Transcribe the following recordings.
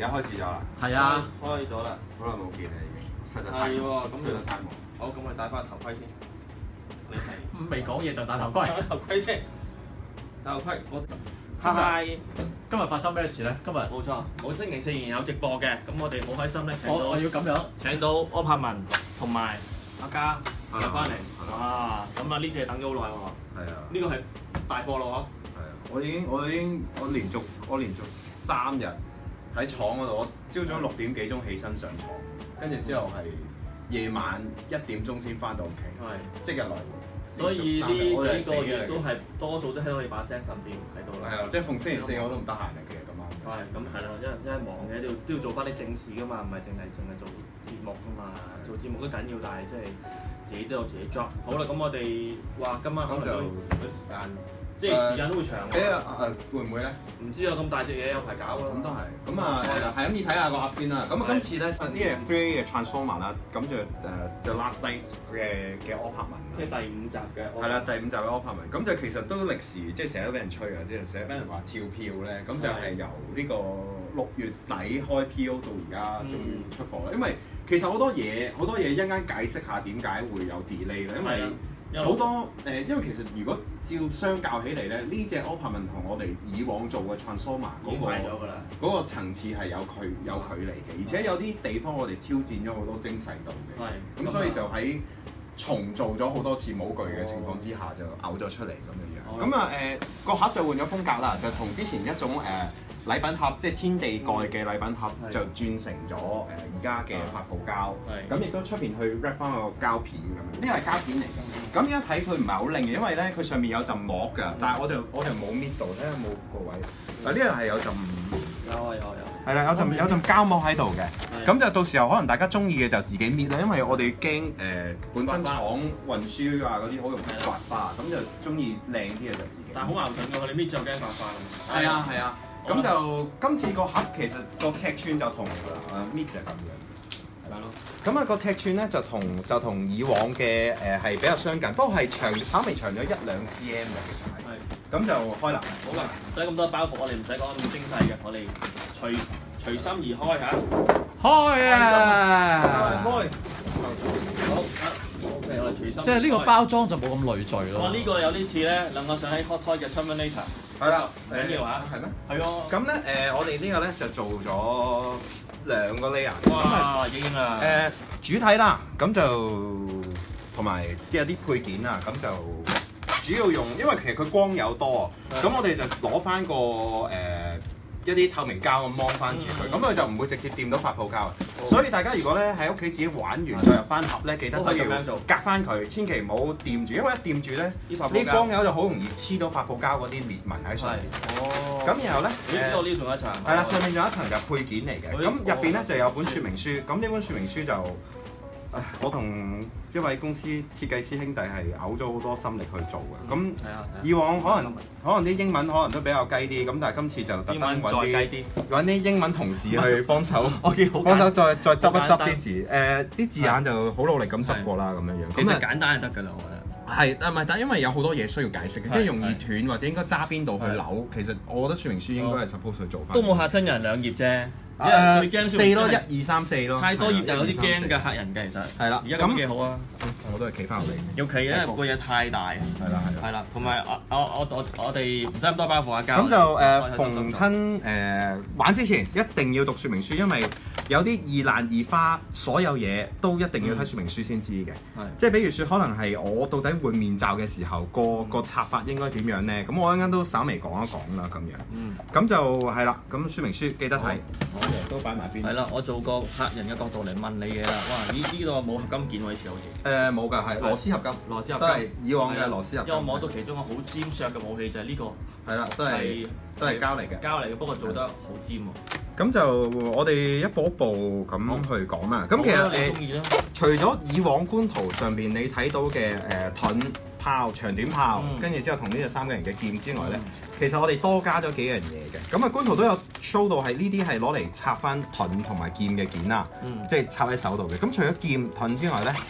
家開始咗啦。 係啊， 開咗啦， 好耐冇見啦已經，實在太係喎， 忙， 咁實在太忙。 好，咁我哋戴翻頭盔先。你係未講嘢就戴頭盔。 戴頭盔先，戴頭盔。我嗨， 今日發生咩事咧？今日冇錯，我星期四仍然有直播嘅，咁我哋好開心咧， 我要咁樣請到柯柏文同埋阿嘉入翻嚟。哇，咁啊呢隻等咗好耐喎。 係啊。 呢個係大貨咯係啊，我連續3日喺廠嗰度，我朝早6點幾鐘起身上廠，跟住之後係夜晚1點鐘先翻到屋企， 係， 即日來回。 所以呢幾個月都係多數都聽到你把聲，甚至喺度啦。 係啊，即係逢星期四我都唔得閒嘅，其實咁啱。 係，咁係咯，因為忙嘅都要做翻啲正事噶嘛，唔係淨係做節目噶嘛。做節目都緊要，但係即係自己都有自己 job。好啦，咁我哋話今晚可能都時間，即係時間都會長。 會唔會咧？ 唔知啊，咁大隻嘢有排搞啊。 咁都係，咁啊係咁要睇下個盒先啦。咁啊今次咧呢個 ThreeA 嘅 Transformer 啦，咁就The Last Night 嘅柯柏文。 即係第5集嘅。 係啦，第5集嘅柯柏文，咁就其實都歷時，即係成日都俾人吹啊，即係成日俾人話跳票咧，咁就係由呢個6月底開 PO 到而家終於出貨啦。因為其實好多嘢一陣間解釋下點解會有 delay 咧，因為好多因為其實如果照相較起嚟咧，呢隻柯柏文同我哋以往做嘅 Transformer 嗰個層次係有距離嘅，而且有啲地方我哋挑戰咗好多精細度嘅，咁所以就喺重做咗好多次模具嘅情況之下，就嘔咗出嚟咁樣樣。咁啊個盒就換咗風格啦，就同之前一種禮品盒，即係天地蓋嘅禮品盒，就轉成咗而家嘅發泡膠。咁亦都出邊去 wrap 翻個膠片咁樣。呢個係膠片嚟㗎。咁而家睇佢唔係好靚嘅，因為咧佢上面有陣膜㗎，但係我就冇搣到，睇下有冇個位。嗱呢個係有陣。有。係啦，有陣膠膜喺度嘅，咁就到時候可能大家中意嘅就自己搣啦，因為我哋驚本身廠運輸啊嗰啲好容易刮花，咁就中意靚啲嘅就自己。 但係好矛盾㗎，你搣咗驚刮花。 係啊，咁就今次個盒其實個尺寸就同搣就咁樣。係咯。咁啊個尺寸咧就同以往嘅係比較相近，不過係稍微長咗1-2 cm 嘅其實係。咁就開啦， 好啦，唔使咁多包袱，我哋唔使講咁精細嘅，我哋隨心而開嚇。 開啊！ 開。 好，OK，我哋隨心。 即係呢個包裝就冇咁累贅咯。 哇！呢個有啲似咧，兩個上喺 Hot Toy 嘅 Terminator。 係啦， 緊要嚇。 係咩？ 係喎。 咁咧我哋呢個咧就做咗2個 layer。 哇！英啊！ 主體啦，咁就同埋有啲配件啊，咁就。主要用，因為其實佢光有多，咁我哋就攞翻個一啲透明膠咁掹翻住佢，咁佢就唔會直接掂到發泡膠。所以大家如果咧喺屋企自己玩完再入翻盒咧，記得都要隔翻佢，千祈唔好掂住，因為一掂住咧，啲光油就好容易黐到發泡膠嗰啲裂紋喺上面。咁然後咧， 呢度仲有一層。 係啦，上面仲有一層就配件嚟嘅，咁入邊咧就有本說明書，咁呢本說明書就。我同一位公司設計師兄弟係嘔咗好多心力去做嘅，咁以往可能啲英文可能都比較雞啲，咁但係今次就特登揾啲英文同事去幫手，幫手再執一執啲字，啲字眼就好努力咁執過啦咁樣樣。 其實簡單就得㗎啦，我覺得。 係，但因為有好多嘢需要解釋嘅，即係容易斷或者應該揸邊度去扭，其實我覺得說明書應該係 suppose 去做翻。 都冇嚇親人2頁啫。 最驚4咯，1、2、3、4咯。太多頁就有啲驚嘅客人嘅其實。係啦，而家咁幾好啊！我都係企翻落嚟。要企咧，個嘢太大。係啦，同埋我哋唔使咁多包袱啊，膠。咁就逢親玩之前一定要讀說明書，因為有啲易爛易花，所有嘢都一定要睇說明書先知嘅。即係比如說，可能係我到底換面罩嘅時候，個插法應該點樣咧？咁我一陣間都稍微講一講啦，咁樣。咁就係啦，咁說明書記得睇。都擺埋邊。係啦，我做個客人嘅角度嚟問你嘢啦。哇！呢度冇合金件喎，以前好似。冇㗎，係螺絲合金。螺絲合金。都係以往嘅螺絲合金。因為我摸到其中個好尖削嘅武器就係呢個。係啦，都係膠嚟嘅。膠嚟嘅，不過做得好尖喎。咁就我哋一步一步咁去講啦。咁其實除咗以往官圖上邊你睇到嘅盾炮、長短炮，跟住之後同呢隻3個人嘅劍之外咧，其實我哋多加咗幾樣嘢嘅。咁啊，官圖都有 show 到係呢啲係攞嚟插翻盾同埋劍嘅件啦，即係插喺手度嘅。咁除咗劍盾之外咧，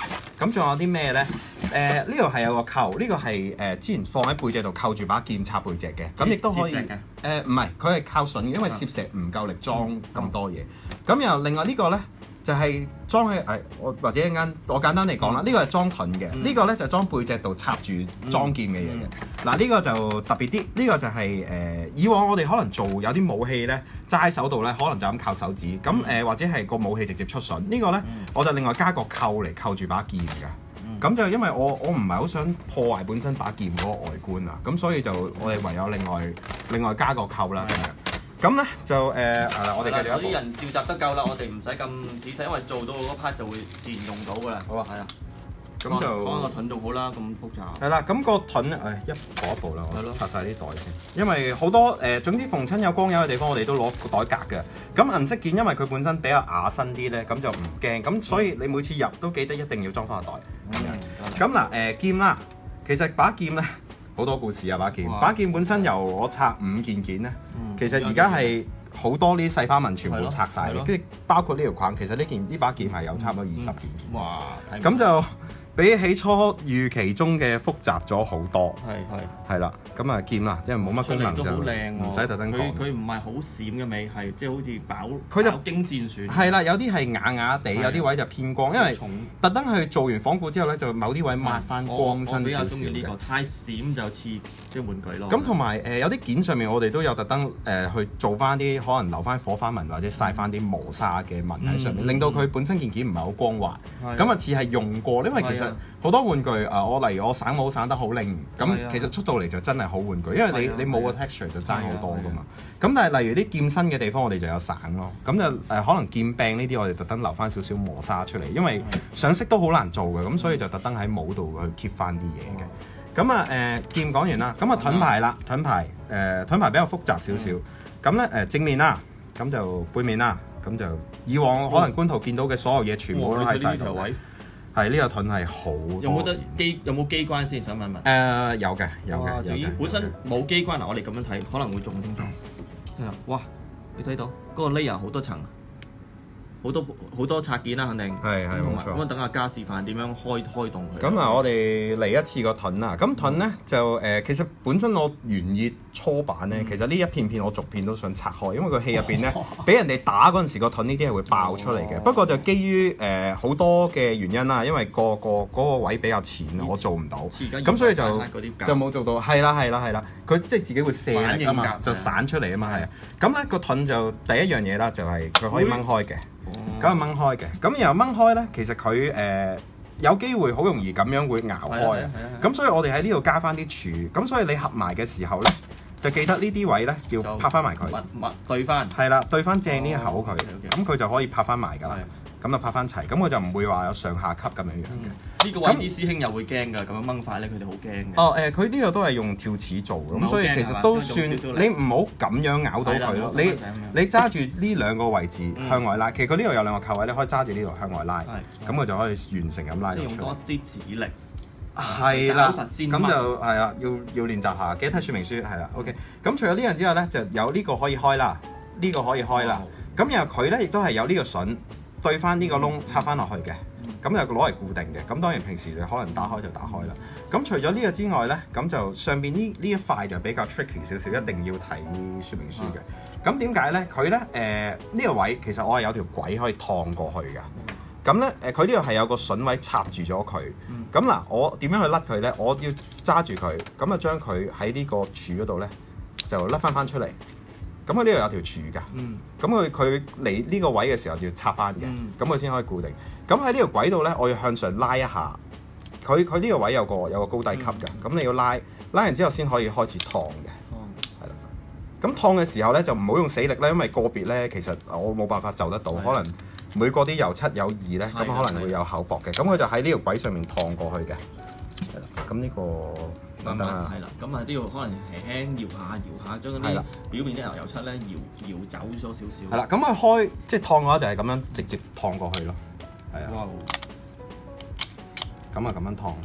咁仲有啲咩咧？呢度係有個扣，呢個係之前放喺背脊度扣住把劍插背脊嘅，咁亦都可以唔係，佢係靠筍嘅，因為攝石唔夠力裝咁多嘢。咁又另外呢個咧就係裝喺我或者一陣間我簡單嚟講啦，呢個係裝盾嘅，呢個咧就裝背脊度插住裝劍嘅嘢嘅。嗱呢個就特別啲，呢個就係以往我哋可能做有啲武器咧揸喺手度咧，可能就咁靠手指，咁或者係個武器直接出筍。呢個咧我就另外加個扣嚟扣住把劍㗎。咁就因為我唔係好想破壞本身把劍嗰個外觀啊，咁所以就我哋唯有另外加個扣啦咁樣。咁咧就我哋繼續。有啲人召集得夠啦，我哋唔使咁仔細，因為做到嗰 part 就會自然用到㗎啦。好啊，係啊。咁就講個盾仲好啦，咁複雜。係啦，咁個盾一步一步啦，我拆晒啲袋先。因為好多總之逢親有光友嘅地方，我哋都攞個袋格嘅。咁銀色件因為佢本身比較雅身啲咧，咁就唔驚。咁所以你每次入都記得一定要裝翻個袋。咁嗱劍啦，其實把劍咧好多故事啊！把劍本身由我拆5件件咧，其實而家係好多呢啲細花紋全部拆晒嘅，跟住包括呢條框，其實呢把劍係有差唔多20件。哇！咁就比起初預期中嘅複雜咗好多。係啦，咁劍啦，因為冇乜功能就唔使特登講。佢唔係好閃嘅味，係即係好似飽經戰損。係啦，有啲係啞啞地，有啲位就偏光，因為特登去做完仿古之後咧，就某啲位抹翻光身少少嘅。我比較中意呢個，太閃就似即係玩具咯。咁同埋有啲件上面我哋都有特登去做翻啲可能留翻火花紋或者曬翻啲磨砂嘅紋喺上面，令到佢本身件唔係好光滑。咁啊似係用過，因為其實好多玩具我例如我省帽省得好靚，咁其實出到嚟就真係好玩具，因為你冇個 texture 就爭好多噶嘛。咁但係例如啲劍身嘅地方，我哋就有省咯。咁就可能劍柄呢啲，我哋特登留翻少少磨砂出嚟，因為上色都好難做嘅，咁所以就特登喺帽度去 keep 翻啲嘢嘅。咁劍講完啦，咁盾牌啦，盾牌比較複雜少少。咁咧正面啦，咁就背面啦，咁就以往可能觀圖見到嘅所有嘢全部都喺晒度。係呢個盾係好多。有冇機關先？想問問。有嘅。本身冇機關嗱，我哋咁樣睇可能會仲清楚。哇！你睇到嗰個 layer 好多層，好多拆件啦，肯定。係冇錯。咁等阿嘉示範點樣開動佢。咁我哋嚟一次個盾啦。咁盾咧就其實本身我原意初版咧，其實呢一片我逐片都想拆開，因為個戲入邊咧俾人哋打嗰陣時個盾呢啲係會爆出嚟嘅。不過就基於好多嘅原因啦，因為個位比較淺，我做唔到。咁所以就冇做到。係啦。佢即係自己會射力啊嘛，就散出嚟啊嘛係。咁咧個盾就第一樣嘢啦，就係佢可以掹開嘅。咁係掹開嘅，咁然後掹開咧，其實佢有機會好容易咁樣會咬開，咁所以我哋喺呢度加翻啲柱，咁所以你合埋嘅時候咧，就記得呢啲位咧要拍翻埋佢，對翻，係啦，對翻正呢口佢，咁佢就可以拍翻埋㗎啦，咁就拍翻齊，咁我就唔會話有上下級咁樣樣嘅。呢個位啲師兄又會驚㗎，咁樣掹法咧，佢哋好驚嘅。佢呢個都係用跳齒做嘅，咁所以其實都算你唔好咁樣咬到佢咯。你揸住呢兩個位置向外拉，其實佢呢度有兩個扣位，你可以揸住呢度向外拉，咁佢就可以完成咁拉到出嚟。用多啲指力。係啦，咁就係啊，要練習下，記得睇說明書係啦。OK， 咁除咗呢樣之外咧，就有呢個可以開啦，呢個可以開啦。咁然後佢咧亦都係有呢個筍對翻呢個窿插翻落去嘅。咁就攞嚟固定嘅，咁當然平時你可能打開就打開啦。咁除咗呢個之外咧，咁就上邊呢一塊就比較 tricky 少少，一定要睇說明書嘅。咁點解咧？佢咧呢個位其實我係有條軌可以燙過去㗎。咁咧佢呢度係有個筍位插住咗佢。咁嗱，我點樣去甩佢咧？我要揸住佢，咁就將佢喺呢個柱嗰度咧就甩翻出嚟。咁佢呢度有條柱㗎，咁佢嚟呢個位嘅時候就要插翻嘅，咁佢先可以固定。咁喺呢條軌度咧，我要向上拉一下，佢呢個位有個高低級嘅，咁你要拉完之後先可以開始燙嘅，係啦。咁燙嘅時候咧就唔好用死力啦，因為個別咧其實我冇辦法就得到，可能每個啲油漆有2咧，咁可能會有厚薄嘅，咁佢就喺呢條軌上面燙過去嘅，係啦。咁呢個。係啦，咁啊都要可能輕輕搖下，將嗰啲表面啲油漆咧搖走咗少少。係啦，咁啊開即係燙嘅話就係咁樣直接燙過去咯。係啊。咁啊咁樣燙。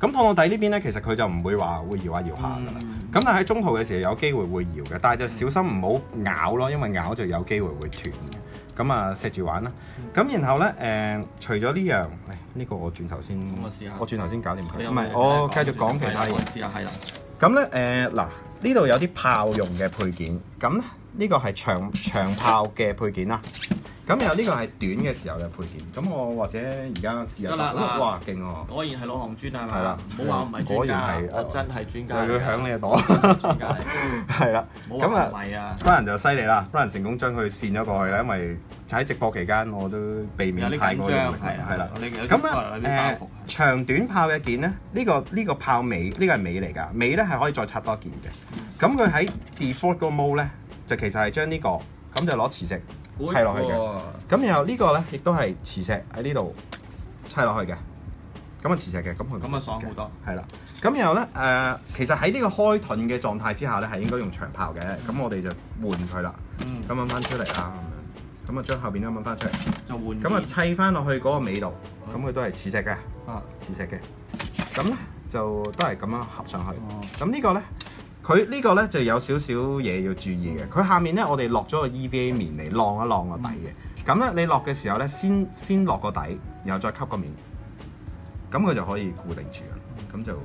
咁趟到底呢邊咧，其實佢就唔會話會搖下搖下㗎啦。咁但係喺中途嘅時候有機會會搖嘅，但係就小心唔好咬咯，因為咬就有機會會斷嘅。咁啊，錫住玩啦。咁然後咧除咗呢樣，呢個我轉頭先，我轉頭先搞掂佢。唔係，我繼續講其他嘢。試下係啦。咁咧嗱，呢度有啲炮用嘅配件，咁咧呢個係長炮嘅配件啦。咁有呢個係短嘅時候嘅配件，咁我或者而家試下。哇，勁喎！ 果然係老行專啊嘛。 係啦， 唔好話我唔係專家，我真係專家。 佢響你度。專家嚟。係啦。咁啊，Bryan就犀利啦，Bryan成功將佢線咗過去啦，因為喺直播期間我都避免太過用力。係啦。咁咧長短炮嘅件咧，呢個炮尾，呢個係尾嚟㗎，尾咧係可以再插多件嘅。咁佢喺 default 個 mode 咧，就其實係將呢個咁就攞磁石砌落去嘅，咁然後呢個咧亦都係磁石喺呢度砌落去嘅，咁啊磁石嘅，咁啊爽好多，係啦。咁然後咧其實喺呢個開盾嘅狀態之下咧，係應該用長炮嘅，咁我哋就換佢啦，咁掹翻出嚟啦，咁啊將後邊都掹翻出嚟，就換，咁啊砌翻落去嗰個尾度，咁佢都係磁石嘅，磁石嘅，咁咧就都係咁樣合上去，咁呢個咧。佢呢個咧就有少少嘢要注意嘅，佢下面咧我哋落咗個 EVA 棉嚟晾一晾個底嘅，咁咧你落嘅時候咧先落個底，然後再吸個面，咁佢就可以固定住啦，咁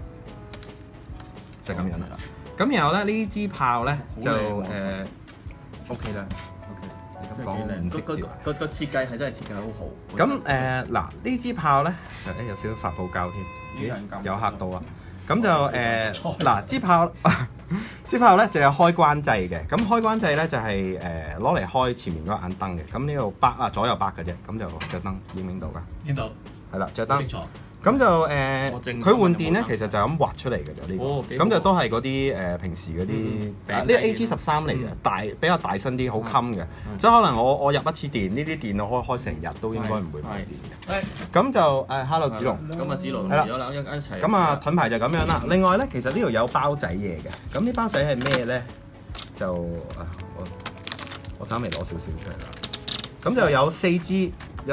就咁樣啦。咁然後咧呢支炮咧就OK 啦 ，OK， 你咁講唔識接。 個設計係真係設計好好。 咁嗱呢支炮咧有少少發泡膠添，有嚇到啊！咁就嗱支炮咧就有開關掣嘅，咁開關掣咧就係攞嚟開前面嗰個眼燈嘅，咁呢度白啊左右白嘅啫，咁就着燈影唔影到㗎？影到，係啦，着燈。咁就佢換電咧，其實就咁畫出嚟嘅啫，呢個。咁就都係嗰啲平時嗰啲，呢個 AG13嚟嘅，比較大身啲，好襟嘅。即係可能我入一次電，呢啲電我開成日都應該唔會冇電嘅。咁就Hello 子龍，咁啊子龍係啦，一齊。咁啊盾牌就咁樣啦。另外咧，其實呢度有包仔嘢嘅。咁呢包仔係咩咧？就我稍微攞少少出嚟啦。咁就有四支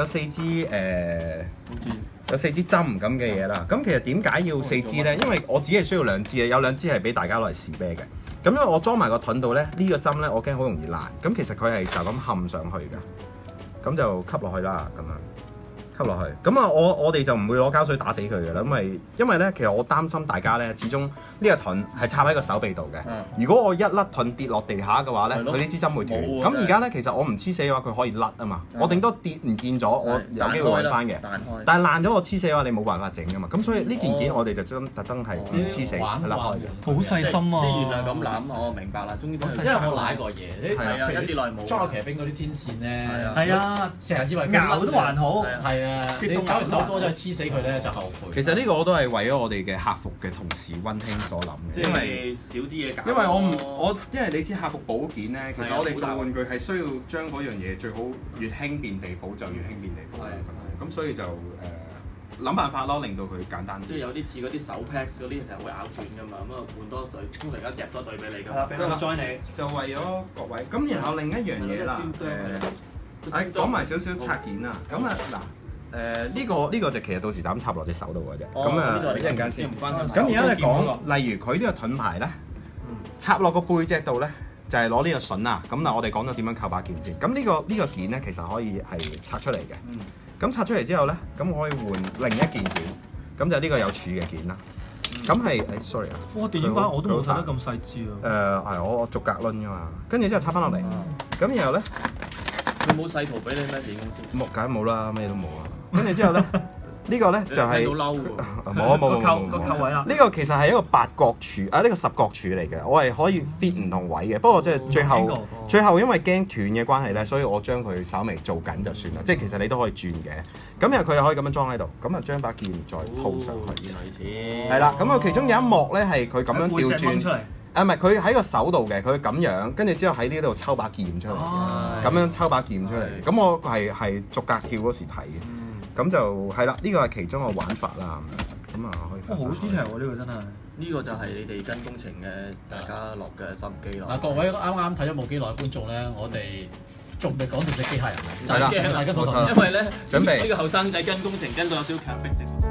有4支針咁嘅嘢啦，咁其實點解要4支咧？因為我只係需要2支嘅，有2支係俾大家攞嚟試啤嘅。咁因為我裝埋個盾度咧，呢個針咧我驚好容易爛，咁其實佢係就咁冚上去㗎，咁就吸落去啦，咁樣吸落去。咁啊，我哋就唔會攞膠水打死佢嘅啦，因為咧，其實我擔心大家咧，始終呢個盾係插喺個手臂度嘅。如果我一甩盾跌落地下嘅話咧，佢呢支針會斷。咁而家咧，其實我唔黐死嘅話，佢可以甩啊嘛。我頂多跌唔見咗，我有機會揾翻嘅。但係爛咗我黐死嘅話，你冇辦法整噶嘛。咁所以呢件件我哋就特登係唔黐死，甩開嘅。 好細心啊！ 即係原來咁諗，我明白啦。終於都因為我舐過嘢， 係啊，一啲內冇。 裝騎兵嗰啲天線咧， 係啊， 成日以為咬都還好， 係啊，你走去手多咗黐死佢咧就後悔。 其實呢個我都係為咗我哋嘅客服嘅同事溫馨所諗嘅， 因為少啲嘢搞。 因為因為你知客服保件咧，其實我哋做玩具係需要將嗰樣嘢最好越輕便地保就越輕便地保。咁所以就諗辦法咯，令到佢簡單啲。 即係有啲似嗰啲手 packs 嗰啲成日會咬斷㗎嘛，咁啊換多隊，通常而家夾多隊俾你㗎。係啊，俾佢 join 你。就為咗各位，咁然後另一樣嘢啦，講埋少少拆件啊，咁啊嗱。呢個就其實到時就咁插落隻手度嘅啫。咁啊，一陣間先。咁而家就講，例如佢呢個盾牌咧，插落個背脊度咧，就係攞呢個筍啊。咁嗱，我哋講咗點樣扣把件先。咁呢個件咧，其實可以係拆出嚟嘅。咁拆出嚟之後咧，咁我可以換另一件件。咁就呢個有柱嘅件啦。咁係sorry 啊。 哇！電影版我都冇睇得咁細緻啊。 係我逐格攆㗎嘛。跟住之後插翻落嚟。咁然後咧， 佢冇細圖俾你咩？電影公司冇，梗係冇啦，咩都冇啊。跟住之後咧，呢個咧就係冇個扣位啦。 呢個其實係一個8角柱呢個10角柱嚟嘅，我係可以 fit 唔同位嘅。不過即係最後因為驚斷嘅關係咧，所以我將佢稍微做緊就算啦。即係其實你都可以轉嘅。咁然後佢又可以咁樣裝喺度，咁啊將把劍再套上去。係啦，咁啊其中有一幕咧係佢咁樣調轉出嚟。唔係佢喺個手度嘅，佢咁樣，跟住之後喺呢度抽把劍出嚟，咁樣抽把劍出嚟。咁我係逐格跳嗰時睇嘅。咁就係啦，呢個係其中一個玩法啦，咁啊可以。 好 detail 喎，呢個真係。 呢個就係你哋跟工程嘅大家落嘅心機咯。 嗱，各位啱啱睇咗冇幾耐嘅觀眾咧，我哋仲未講到隻機械人啊， 係啦， 大家同因為咧， 準備呢個後生仔跟工程跟到有少強迫症。